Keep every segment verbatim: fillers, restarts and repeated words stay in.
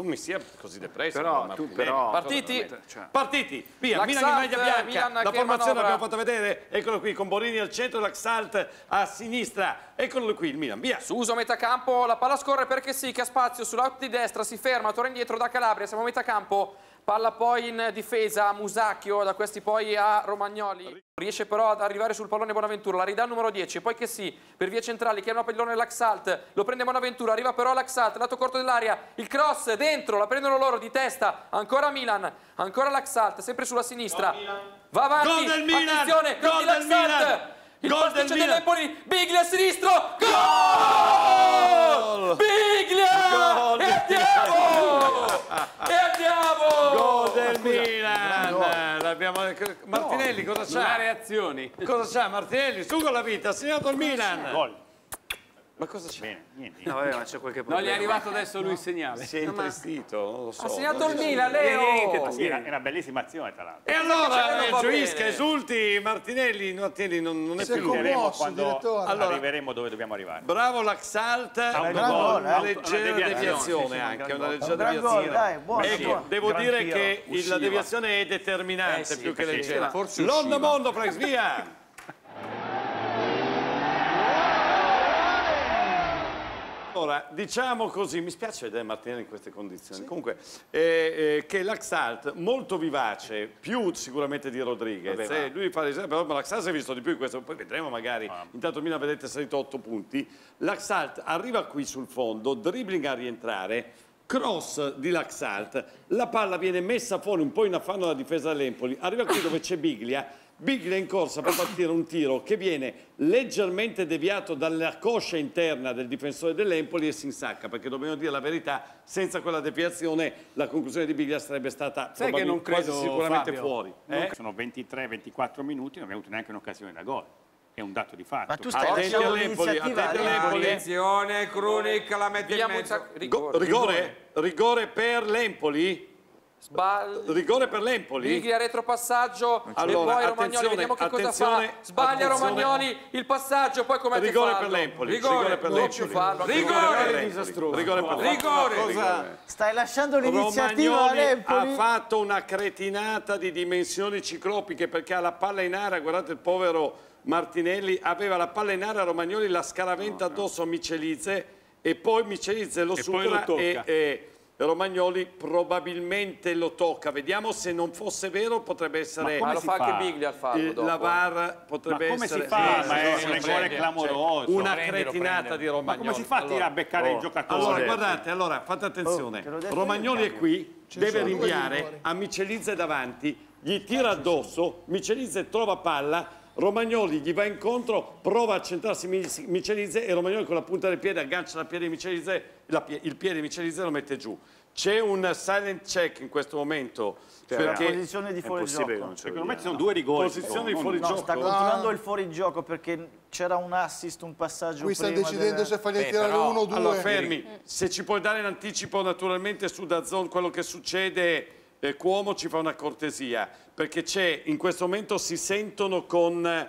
non mi sia così depresso. Però, tu però... Partiti? Cioè. Partiti, via, Milan in maglia bianca, Milan la formazione l'abbiamo fatta vedere, eccolo qui, con Borini al centro, l'Axalt a sinistra, eccolo qui il Milan, via. Suso metacampo, la palla scorre perché sì, che ha spazio sull'out di destra, si ferma, torna indietro da Calabria, siamo a metacampo. Palla poi in difesa a Musacchio, da questi poi a Romagnoli. Riesce però ad arrivare sul pallone Bonaventura, la ridà al numero dieci, poi che sì, per via centrali, chiama pallone l'Axalt, lo prende Bonaventura, arriva però l'Axalt, lato corto dell'area, il cross dentro, la prendono loro di testa, ancora Milan, ancora l'Axalt, sempre sulla sinistra. Va avanti, gol del Milan, attenzione, gol del Milan. Il Gol pasticcio del dell'Empoli, Biglia a sinistro, gol! Biglia! Gol e andiamo! e andiamo! Gol del Milan! L'abbiamo... Martinelli, cosa c'ha? Non ha reazioni. Cosa c'ha Martinelli? Su con la vita, ha segnato il Milan! Gol. Ma cosa c'è? Bene, niente. No, vabbè, ma c'è qualche problema. Non gli è arrivato adesso lui il segnale. Si è intristito, non lo so. Ha segnato il Milan, Niente, Leo! tu. Era una bellissima azione, tra l'altro. E allora, non va gioisca, bene. esulti, Martinelli, Martinelli non, non è Si è più lui. Vedremo commosso, quando direttore. Allora- arriveremo dove dobbiamo arrivare. Bravo l'Axalt, una gran gol, eh. leggera Una deviazione, deviazione, sì, sì, anche, un una gran leggera gol. Un gran deviazione. gol, dai, buono, Ecco, buono. devo Gran dire tiro, che il- usciva. la deviazione è determinante Eh sì, più che perché leggera. forse L'onda usciva. mondo, Flex, via! Allora, diciamo così, mi spiace vedere Martinelli in queste condizioni, sì. Comunque, eh, eh, che l'Axalt molto vivace, più sicuramente di Rodriguez, eh, lui fa l'esempio, però l'Axalt si è visto di più in questo, poi vedremo magari, ah. Intanto Milan vedete salito otto punti, l'Axalt arriva qui sul fondo, dribbling a rientrare, cross di l'Axalt, la palla viene messa fuori un po' in affanno dalla difesa dell'Empoli, arriva qui dove c'è Biglia, Biglia in corsa per partire un tiro che viene leggermente deviato dalla coscia interna del difensore dell'Empoli e si insacca, perché dobbiamo dire la verità, senza quella deviazione la conclusione di Biglia sarebbe stata Sai che non credo, quasi sicuramente Fabio, fuori. Eh? Sono ventitré ventiquattro minuti, non abbiamo avuto neanche un'occasione da gol. È un dato di fatto. Ma tu stai Attenti lasciando all'Empoli, l'iniziativa attenti all'Empoli. all'Empoli. Attenzione, Krunic la mette in mezzo. Rigore, rigore, rigore per l'Empoli? Sbaglia. Rigore per l'Empoli? Biglia retropassaggio Allora, e poi Romagnoli, vediamo che cosa fa. Sbaglia attenzione. Romagnoli, il passaggio, poi come Rigore fallo. per l'Empoli, Rigore, rigore per non l'Empoli. più fallo. Rigore, Rigore, rigore per rigore. rigore. Stai lasciando l'iniziativa Romagnoli all'Empoli. ha fatto una cretinata di dimensioni ciclopiche perché ha la palla in area, guardate il povero Martinelli, aveva la palla in area, Romagnoli la scaraventa addosso a Michelizze e poi Michelizze lo E poi supera lo tocca. e, e Romagnoli probabilmente lo tocca. Vediamo se non fosse vero, potrebbe essere... Ma lo si fa fa? anche Biglia al fallo il- dopo. la V A R Ma potrebbe come essere... si fa? Sì, Ma sì, è sì, un sì, errore sì. clamoroso. Una Prendi, lo cretinata prendi. di Romagnoli. Ma come si fa a tirare a beccare il giocatore? Allora, guardate, allora, fate attenzione. Oh, te l'ho detto Romagnoli io, è qui, Ci deve sono due rinviare rigori. a Michelizze davanti, gli tira addosso, Michelizze trova palla, Romagnoli gli va incontro, prova a centrarsi Michelizze e Romagnoli con la punta del piede aggancia la piede di Michelizze, la pie- il piede di Michelizze lo mette giù. C'è un silent check in questo momento, La perché posizione di fuorigioco. Secondo me ci sono due rigori. posizione di non- fuorigioco. No, sta continuando il fuorigioco perché c'era un assist, un passaggio Qui stanno prima decidendo del- se fargli Beh, tirare però, uno o due. Allora, fermi, se ci puoi dare in anticipo naturalmente su DAZN quello che succede, eh, Cuomo ci fa una cortesia, perché c'è, in questo momento si sentono con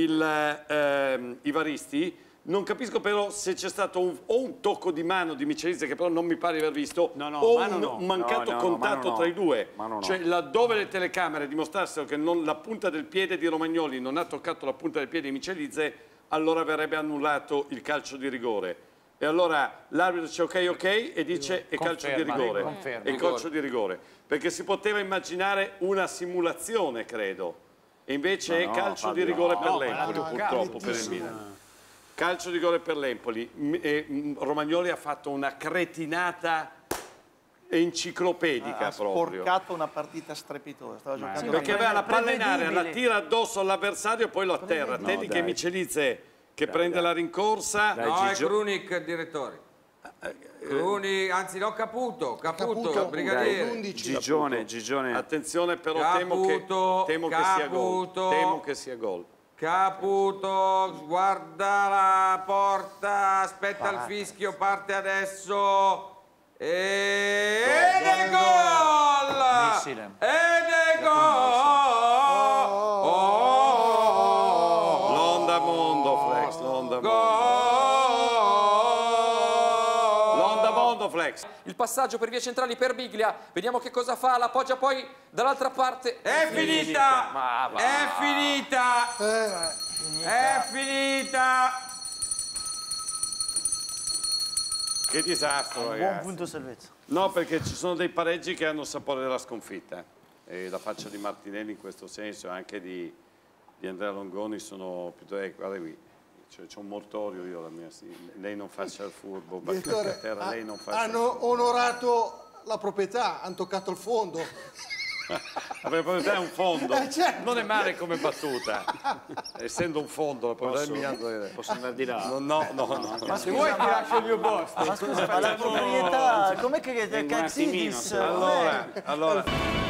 il, ehm, i varisti, non capisco però se c'è stato un, o un tocco di mano di Michelizze, che però non mi pare di aver visto, No, no, o mano un, no. un mancato No, no, contatto mano no. tra i due. Mano no. Cioè, laddove le telecamere dimostrassero che non- la punta del piede di Romagnoli non ha toccato la punta del piede di Michelizze, allora verrebbe annullato il calcio di rigore. E allora l'arbitro dice ok, ok, e dice è calcio di rigore. conferma. È calcio di rigore. Perché si poteva immaginare una simulazione, credo. E invece Ma è no, calcio Fabio, di rigore no, per no, l'Empoli, ma l'ha purtroppo, toccato. per il Milan. Calcio di rigore per l'Empoli. M- e, mm, Romagnoli ha fatto una cretinata enciclopedica Ha proprio. sporcato una partita strepitosa. Stava giocando Perché aveva la palla in area, la Prevedibile. tira addosso all'avversario e poi lo atterra. Attenti No, che dai. Michelizze che prende la rincorsa. No, è Gigio- Krunic, direttore. Krunic, anzi no, Caputo, Caputo, Caputo, brigadiere. l'undici. Gigione, Gigione. Attenzione però temo che, Caputo, temo che sia gol. Caputo. Temo che sia gol. Caputo, guarda la porta, aspetta il fischio, parte adesso. E... Ed è gol! Missile. Ed è gol! Oh! L'onda mondo, Flex, l'onda mondo. Gol! L'onda mondo, Flex. Alex. Il passaggio per vie centrali per Biglia, vediamo che cosa fa, l'appoggia poi dall'altra parte. È finita! Ma va. È finita! È finita! Che disastro, Buon ragazzi. punto salvezza. No, perché ci sono dei pareggi che hanno il sapore della sconfitta. E la faccia di Martinelli in questo senso, anche di, di Andrea Longoni, sono piuttosto... Eh, guarda qui, c'è un mortorio io la mia, sì. Lei non faccia il furbo, Direttore, a terra, ha- lei non faccia il hanno furbo. onorato la proprietà, hanno toccato il fondo. La proprietà è un fondo, Eh, certo. non è male come battuta. Essendo un fondo, la proprietà è mia. Posso andare di là? No, no, no. no. Ma Se vuoi ti lascio il mio posto. Ma scusa, ma la proprietà, com'è che un Caxidis? attimino, Allora, allora,